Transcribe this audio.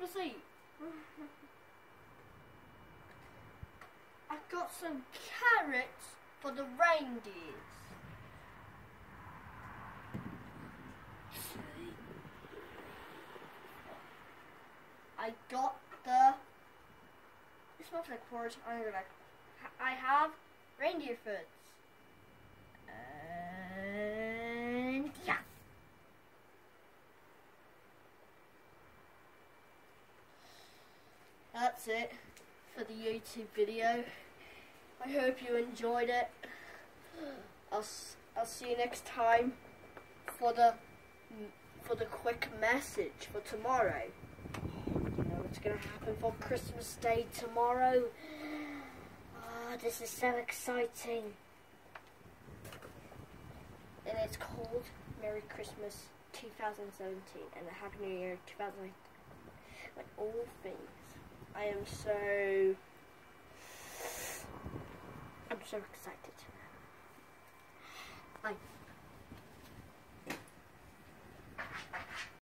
see. I've got some carrots for the reindeers. I got the. It smells like porridge. I have reindeer foods. And yeah. That's it for the YouTube video. I hope you enjoyed it. I'll see you next time for the quick message for tomorrow. You know what's gonna happen for Christmas Day tomorrow. Oh, this is so exciting. And it's called Merry Christmas 2017 and a Happy New Year 2019. Like all things. I'm so excited. Bye.